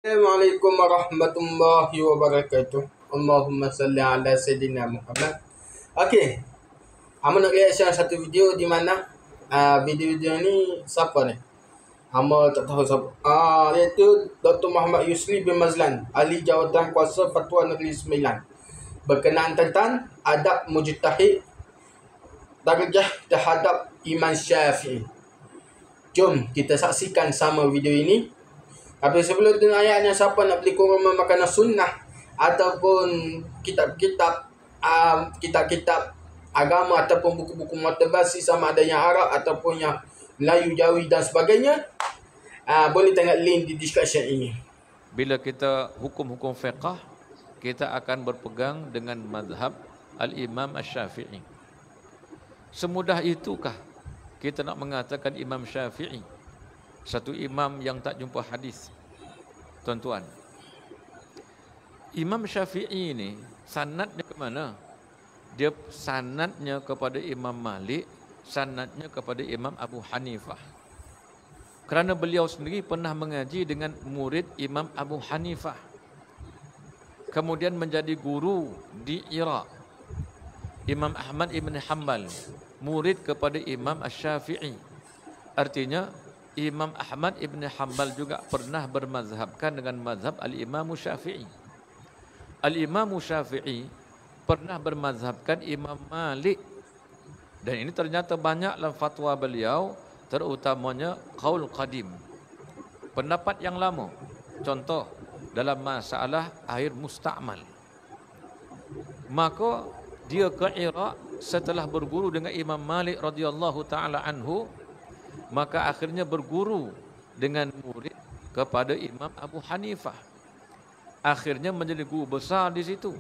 Assalamualaikum warahmatullahi wabarakatuh. Allahumma salli ala Sayyidina Muhammad. Okey, Ama nak reaction satu video di mana video-video ni siapa ni? Ama tak tahu siapa. Iaitu Dr. Muhammad Yusri bin Mazlan, ahli jawatan kuasa Fatwa Negeri Sembilan, berkenaan tentang adab mujtahid darjah terhadap Imam Syafi'i. Jom kita saksikan sama video ini. Tapi sebelum dengar ayatnya, siapa nak beli kurma makanan sunnah ataupun kitab-kitab agama ataupun buku-buku motivasi, sama ada yang Arab ataupun yang Melayu, Jawi dan sebagainya, boleh tengok link di description ini. Bila kita hukum-hukum fiqh, kita akan berpegang dengan mazhab Al-Imam Asy-Syafi'i. Semudah itukah kita nak mengatakan Imam Syafi'i satu imam yang tak jumpa hadis? Tuan-tuan, Imam Syafi'i ini sanadnya ke mana? Dia sanadnya kepada Imam Malik, sanadnya kepada Imam Abu Hanifah. Kerana beliau sendiri pernah mengaji dengan murid Imam Abu Hanifah, kemudian menjadi guru di Iraq. Imam Ahmad ibn Hanbal murid kepada Imam Asy-Syafi'i. Artinya Imam Ahmad ibn Hanbal juga pernah bermazhabkan dengan mazhab Al-Imam Syafi'i. Al-Imam Syafi'i pernah bermazhabkan Imam Malik. Dan ini ternyata banyak dalam fatwa beliau, terutamanya qaul qadim, pendapat yang lama. Contoh dalam masalah air musta'mal. Maka dia ke Iraq setelah berguru dengan Imam Malik radhiyallahu taala anhu, maka akhirnya berguru dengan murid kepada Imam Abu Hanifah. Akhirnya menjadi guru besar di situ.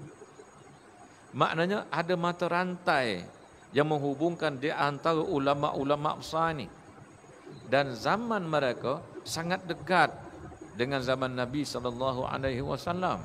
Maknanya ada mata rantai yang menghubungkan di antara ulama-ulama besar ini. Dan zaman mereka sangat dekat dengan zaman Nabi SAW.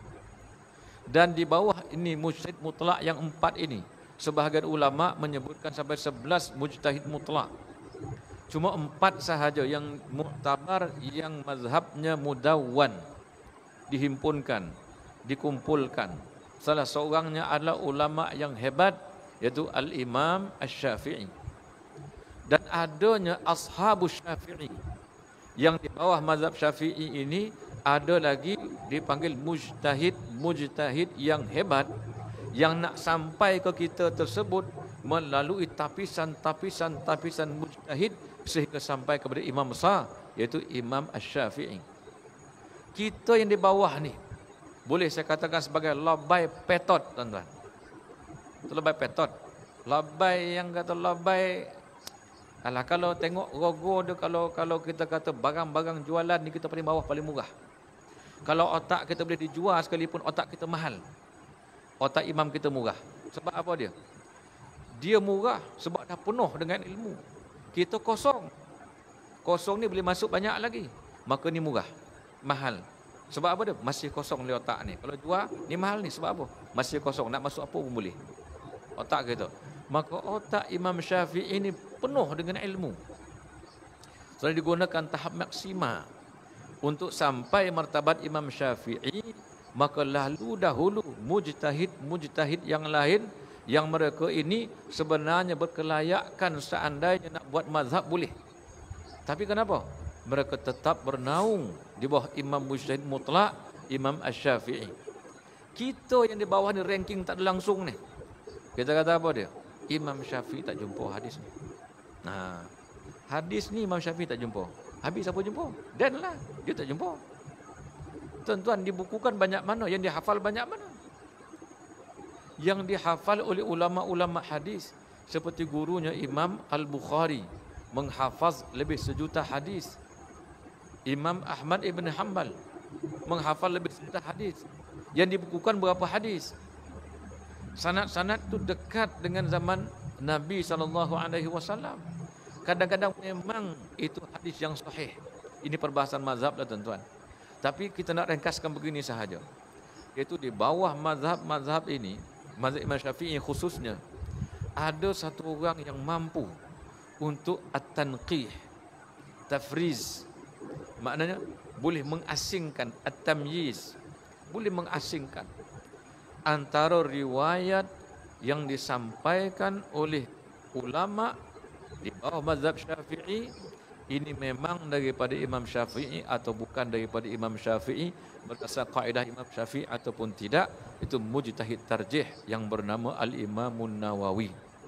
Dan di bawah ini mujtahid mutlak yang 4 ini, sebahagian ulama menyebutkan sampai 11 mujtahid mutlak. Cuma 4 sahaja yang muktabar, yang mazhabnya mudawwan, dihimpunkan, dikumpulkan. Salah seorangnya adalah ulama yang hebat, yaitu Al-Imam Asy-Syafi'i. Dan adanya ashabus Syafi'i, yang di bawah mazhab Syafi'i ini ada lagi dipanggil mujtahid yang hebat, yang nak sampai ke kita tersebut melalui tapisan mujtahid sehingga sampai kepada imam besar, yaitu Imam Asy-Syafi'i. Kita yang di bawah ni boleh saya katakan sebagai labai petot, tuan-tuan. Itu labai petot. Labai yang kata labai, alah, kalau tengok rogo dia, kalau kita kata barang-barang jualan ni, kita paling bawah, paling murah. Kalau otak kita boleh dijual sekalipun otak kita mahal, otak imam kita murah. Sebab apa dia? Dia murah sebab dah penuh dengan ilmu. Kita kosong. Kosong ni boleh masuk banyak lagi. Maka ni murah, mahal. Sebab apa dia? Masih kosong di otak ni. Kalau jual, ni mahal ni. Sebab apa? Masih kosong. Nak masuk apa pun boleh. Otak kita. Maka otak Imam Syafi'i ini penuh dengan ilmu. Setelah digunakan tahap maksima untuk sampai martabat Imam Syafi'i, maka lalu dahulu mujtahid yang lain, yang mereka ini sebenarnya berkelayakan seandainya nak buat mazhab boleh. Tapi kenapa? Mereka tetap bernaung di bawah imam mujtahid mutlak, Imam Asy-Syafi'i. Kita yang di bawah ni ranking tak ada langsung ni. Kita kata apa dia? Imam Syafi'i tak jumpa hadis ni. Nah, hadis ni Imam Syafi'i tak jumpa. Habis apa jumpa? Dan lah, dia tak jumpa. Tuan-tuan, dibukukan banyak mana, yang dihafal banyak mana. Yang dihafal oleh ulama-ulama hadis seperti gurunya Imam Al-Bukhari, menghafaz lebih 1,000,000 hadis. Imam Ahmad ibn Hanbal menghafal lebih 1,000,000 hadis. Yang dibukukan berapa hadis? Sanad-sanad itu dekat dengan zaman Nabi SAW. Kadang-kadang memang itu hadis yang sahih. Ini perbahasan mazhab lah, tuan-tuan. Tapi kita nak ringkaskan begini sahaja. Iaitu di bawah mazhab ini, mazhab Imam Syafi'i khususnya, ada satu orang yang mampu untuk at-tanqih, tafriz. Maknanya boleh mengasingkan at-tamyiz, boleh mengasingkan antara riwayat yang disampaikan oleh ulama di bawah mazhab Syafi'i, ini memang daripada Imam Syafi'i atau bukan daripada Imam Syafi'i, berdasar kaedah Imam Syafi'i ataupun tidak, itu mujtahid tarjih yang bernama Al-Imamun Nawawi.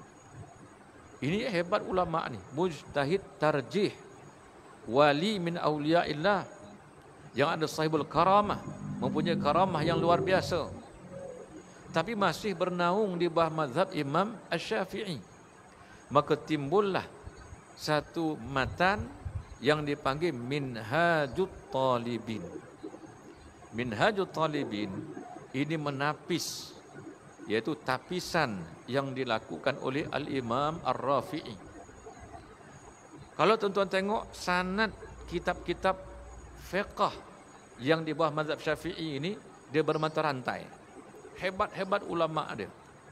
Ini hebat ulama ni, mujtahid tarjih, wali min awliyaillah, yang ada sahibul karamah, mempunyai karamah yang luar biasa, tapi masih bernaung di bawah mazhab Imam Asy-Syafi'i. Maka timbullah satu matan yang dipanggil Minhajut Talibin. Minhajut Talibin ini menapis, yaitu tapisan yang dilakukan oleh Al-Imam Ar-Rafi'i. Kalau tuan-tuan tengok sanad kitab-kitab fiqh yang di bawah mazhab Syafi'i ini, dia bermata rantai. Hebat-hebat ulama dia.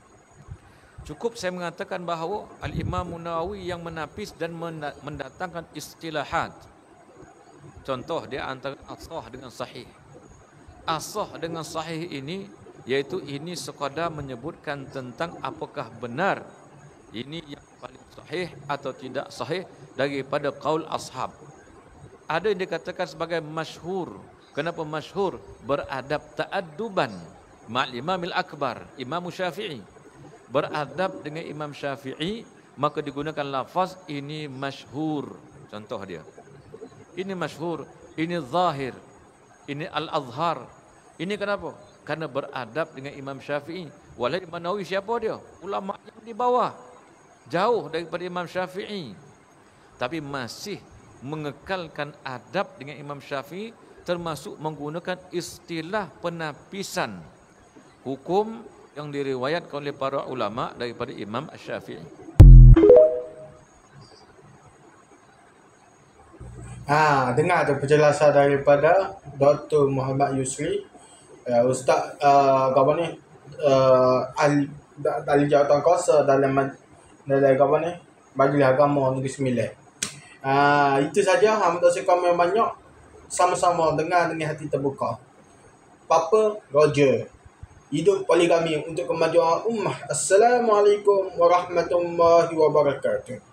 Cukup saya mengatakan bahawa Al-Imam Nawawi yang menapis dan mendatangkan istilahat. Contoh dia antara as-sah dengan sahih. As-sah dengan sahih ini, iaitu ini sekadar menyebutkan tentang apakah benar ini yang paling sahih atau tidak sahih daripada qaul ashab. Ada yang dikatakan sebagai masyhur. Kenapa masyhur? Beradab ta'adduban ma'al Imamil Akbar, Imam Syafi'i. Beradab dengan Imam Syafi'i, maka digunakan lafaz ini masyhur. Contoh dia, ini masyhur, ini zahir, ini al-azhar. Ini kenapa? Karena beradab dengan Imam Syafi'i. Walau Imam Nawawi siapa dia? Ulama yang di bawah, jauh daripada Imam Syafi'i, tapi masih mengekalkan adab dengan Imam Syafi'i, termasuk menggunakan istilah penapisan hukum yang diriwayatkan oleh para ulama daripada Imam Asy-Syafi'i. Dengar tu penjelasan daripada Dr. Muhammad Yusri, Ustaz apa ni, ahli jawatan kuasa dalam apa ni, Majlis Agama Negeri Sembilan. Itu saja. Hang tak usah komen banyak. Sama-sama dengar dengan hati terbuka. Papa Roger. Hidup poligami untuk kemajuan ummah. Assalamualaikum warahmatullahi wabarakatuh.